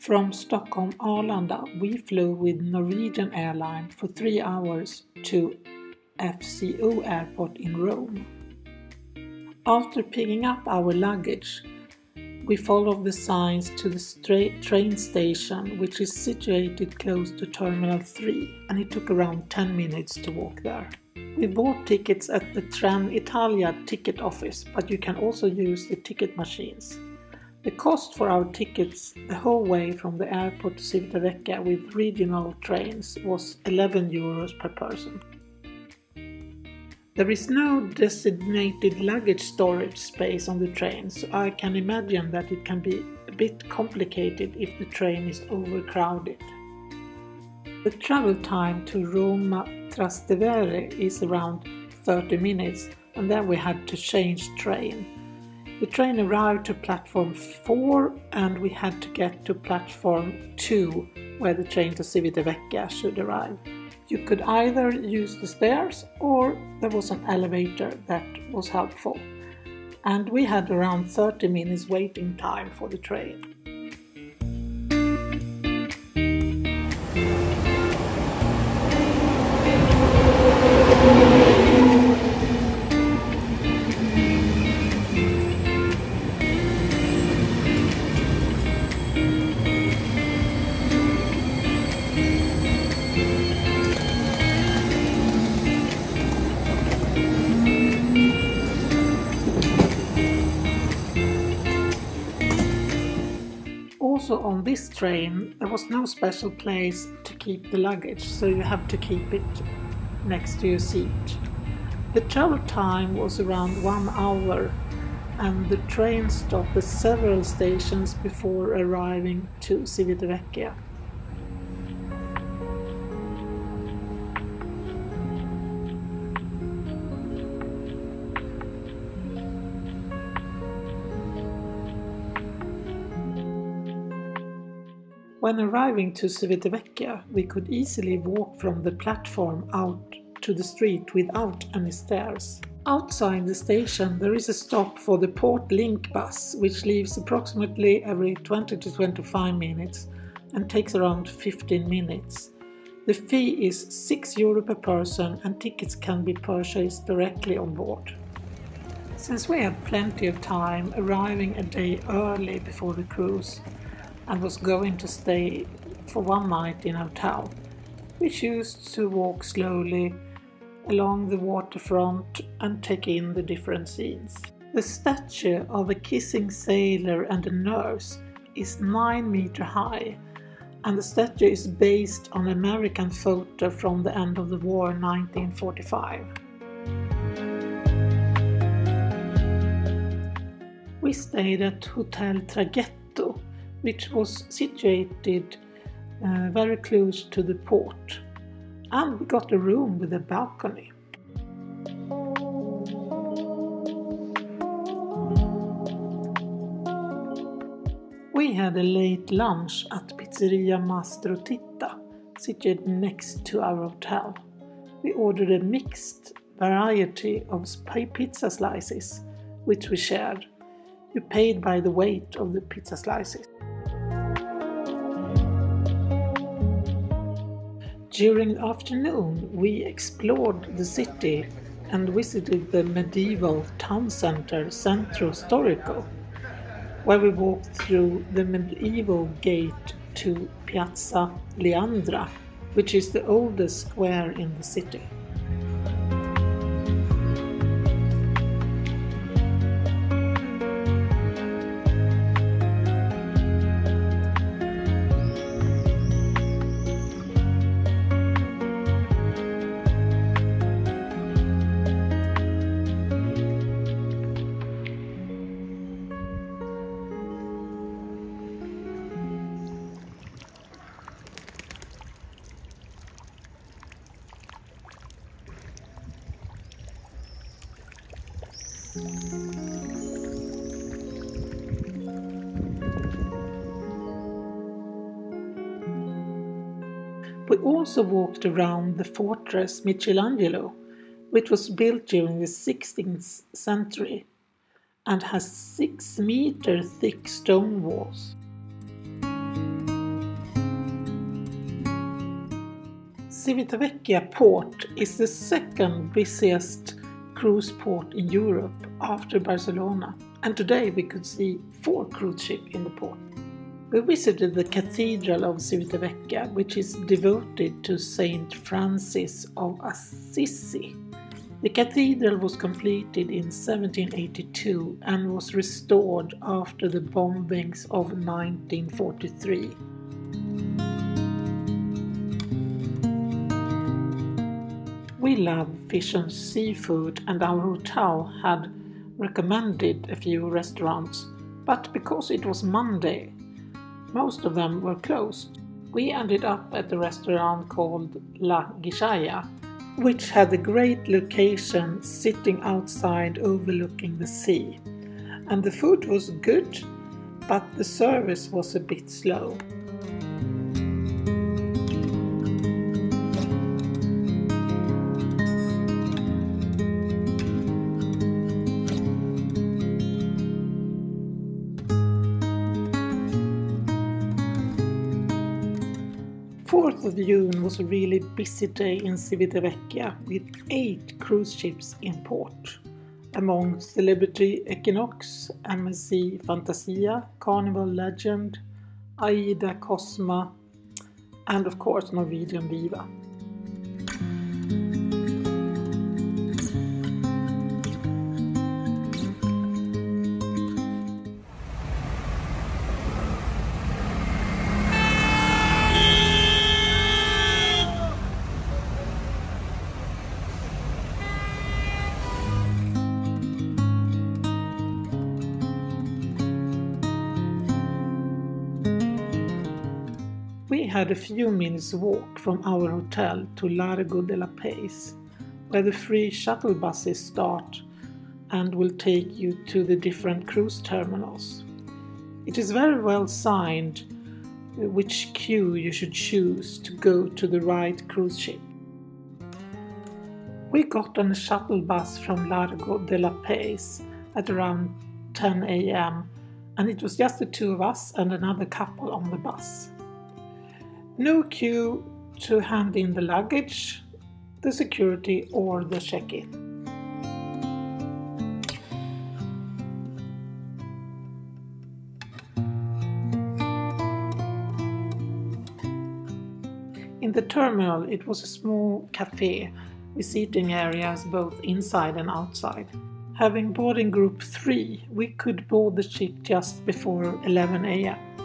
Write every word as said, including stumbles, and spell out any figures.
From Stockholm Arlanda, we flew with Norwegian Airline for three hours to F C O Airport in Rome. After picking up our luggage, we followed the signs to the straight train station, which is situated close to Terminal three, and it took around ten minutes to walk there. We bought tickets at the Trenitalia ticket office, but you can also use the ticket machines. The cost for our tickets the whole way from the airport to Civitavecchia with regional trains was eleven euros per person. There is no designated luggage storage space on the train, so I can imagine that it can be a bit complicated if the train is overcrowded. The travel time to Roma Trastevere is around thirty minutes, and then we had to change train. The train arrived to platform four and we had to get to platform two, where the train to Civitavecchia should arrive. You could either use the stairs or there was an elevator that was helpful. And we had around thirty minutes waiting time for the train. Also on this train there was no special place to keep the luggage, so you have to keep it next to your seat. The travel time was around one hour and the train stopped at several stations before arriving to Civitavecchia. When arriving to Civitavecchia, we could easily walk from the platform out to the street without any stairs. Outside the station there is a stop for the Port Link bus, which leaves approximately every twenty to twenty-five minutes and takes around fifteen minutes. The fee is six euro per person and tickets can be purchased directly on board. Since we had plenty of time, arriving a day early before the cruise, and was going to stay for one night in a hotel, we chose to walk slowly along the waterfront and take in the different scenes. The statue of a kissing sailor and a nurse is nine meters high, and the statue is based on an American photo from the end of the war in nineteen forty-five. We stayed at Hotel Traghetto, which was situated uh, very close to the port, and we got a room with a balcony. We had a late lunch at Pizzeria Mastro Titta, situated next to our hotel. We ordered a mixed variety of pizza slices, which we shared. You paid by the weight of the pizza slices. During the afternoon, we explored the city and visited the medieval town center Centro Storico, where we walked through the medieval gate to Piazza Leandra, which is the oldest square in the city. We also walked around the fortress Michelangelo, which was built during the sixteenth century and has six meter thick stone walls. Civitavecchia port is the second busiest cruise port in Europe after Barcelona, and today we could see four cruise ships in the port. We visited the Cathedral of Civitavecchia, which is devoted to Saint Francis of Assisi. The cathedral was completed in seventeen eighty-two and was restored after the bombings of nineteen forty-three. We love fish and seafood, and our hotel had recommended a few restaurants, but because it was Monday, most of them were closed. We ended up at a restaurant called La Ghisaia, which had a great location sitting outside overlooking the sea. And the food was good, but the service was a bit slow. fourth of June was a really busy day in Civitavecchia with eight cruise ships in port. Among Celebrity Equinox, M S C Fantasia, Carnival Legend, Aida Cosma, and of course Norwegian Viva. We had a few minutes walk from our hotel to Largo de la Paz, where the free shuttle buses start and will take you to the different cruise terminals. It is very well signed which queue you should choose to go to the right cruise ship. We got on a shuttle bus from Largo de la Paz at around ten a m and it was just the two of us and another couple on the bus. No queue to hand in the luggage, the security or the check-in. In the terminal it was a small cafe with seating areas both inside and outside. Having boarding group three, we could board the ship just before eleven a m